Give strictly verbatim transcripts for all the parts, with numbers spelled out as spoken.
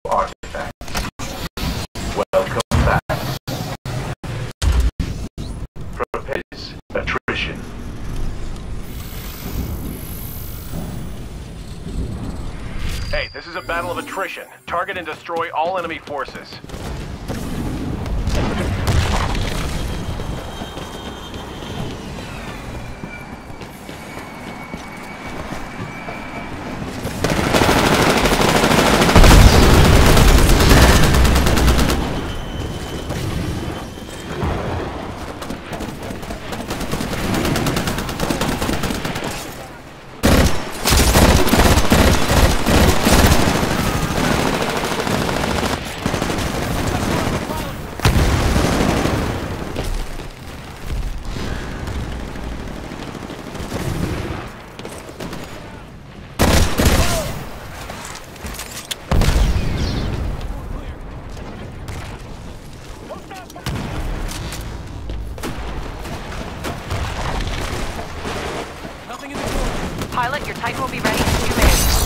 artifacts. Welcome back. Propels attrition. Hey, this is a battle of attrition. Target and destroy all enemy forces. Pilot, your Titan will be ready in two minutes.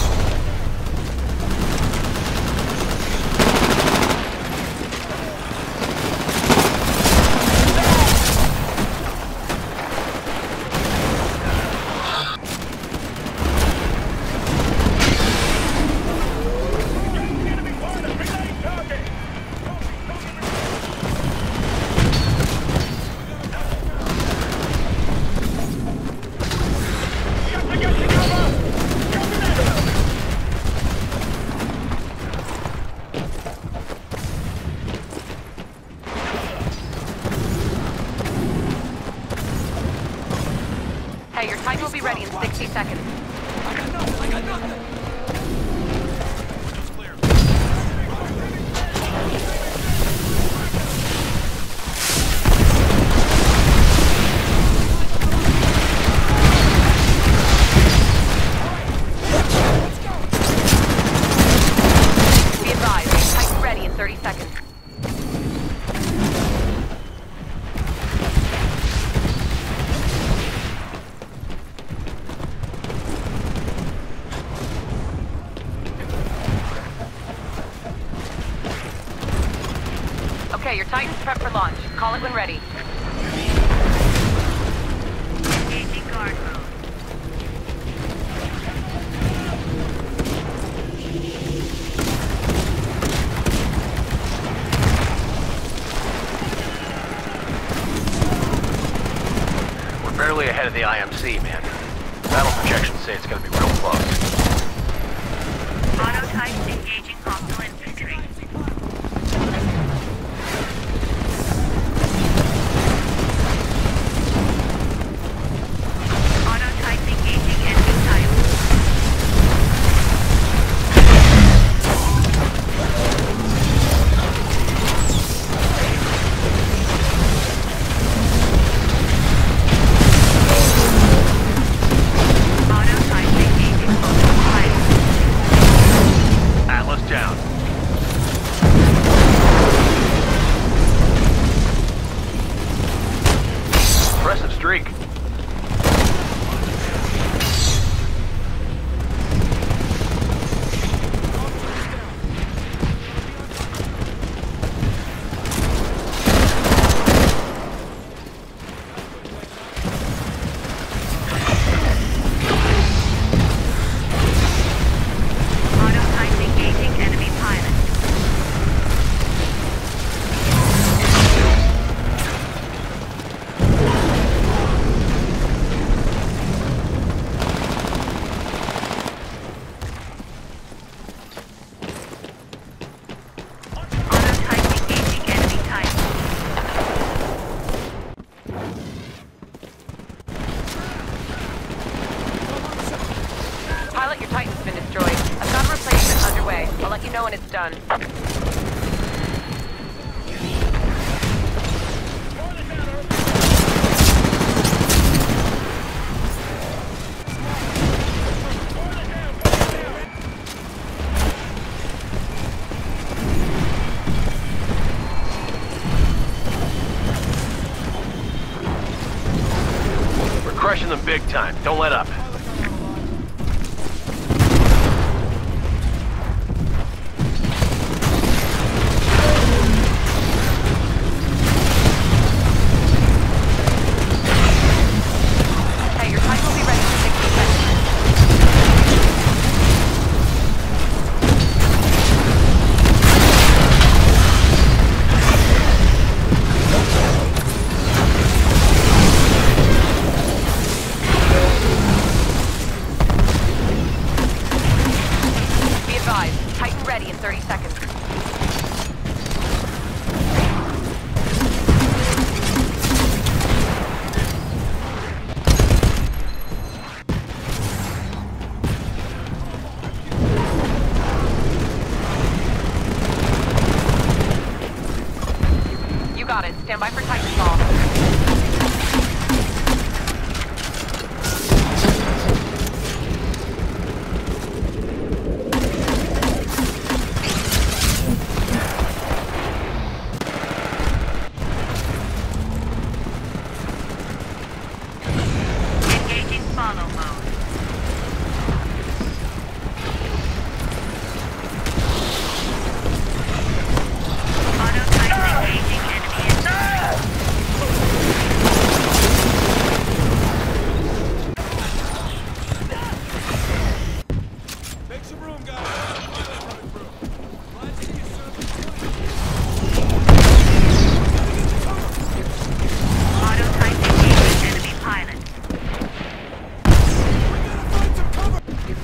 Hey, your Titan will be ready in sixty seconds. I got nothing, I got nothing. Be advised, your Titan's ready in thirty seconds. Okay, your Titan's prepped for launch. Call it when ready. Engaging guard mode. We're barely ahead of the I M C, man. Battle projections say it's gonna be real close. Auto Titan engaging hostile infantry. Auto Titan engaging enemy Titan. Auto Titan engaging hostile Titan. Atlas down. Impressive streak. Auto Titan engaging enemy pilot. Auto Titan engaging enemy Titan. Pilot, your Titan's been destroyed. I've got a replacement underway. I'll let you know when it's done. We're crushing them big time. Don't let up. Got it. Stand by for Titanfall. Engaging follow mode. Auto Titan engaging enemy infantry. Make some room, guys. Pilot coming through. Glad to see you, sir. Auto Titan engaging enemy pilot. We gotta find some cover.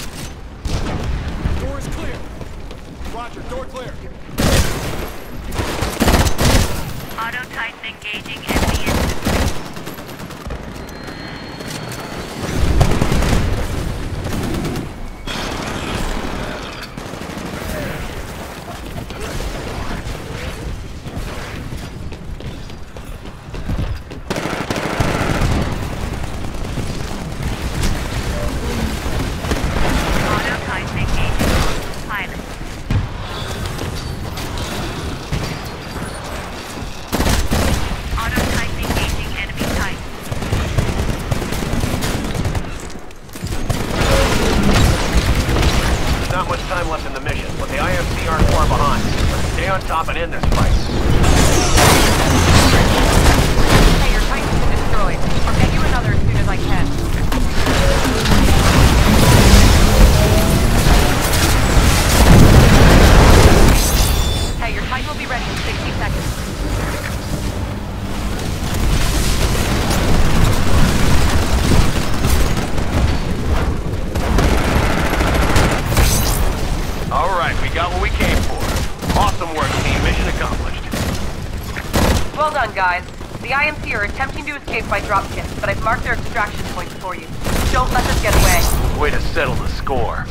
Door is clear. Roger, door clear. Auto Titan engaging enemy infantry. Auto Titan engaging pilot. Auto Titan engaging enemy Titan. There's not much time left in the mission, but the I M C aren't far behind. Let's stay on top and end this fight. Hey, your Titan's been destroyed. I'll get you another as soon as I can. Hey, your Titan will be ready in sixty seconds. All right, we got what we came for. Awesome work, team. Mission accomplished. Well done, guys. The I M C are attempting to escape by dropship, but I've marked their extraction points for you. Don't let them get away. Way to settle the score.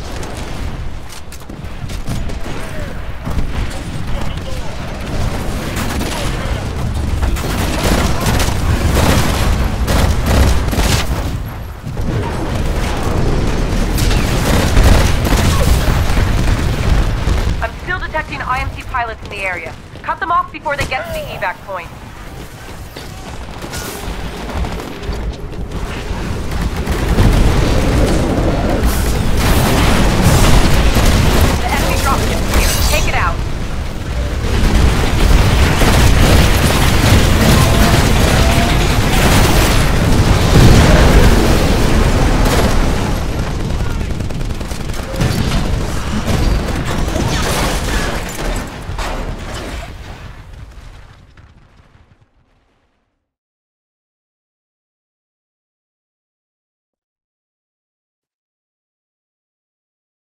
I'm still detecting I M C pilots in the area. Cut them off before they get to the evac point.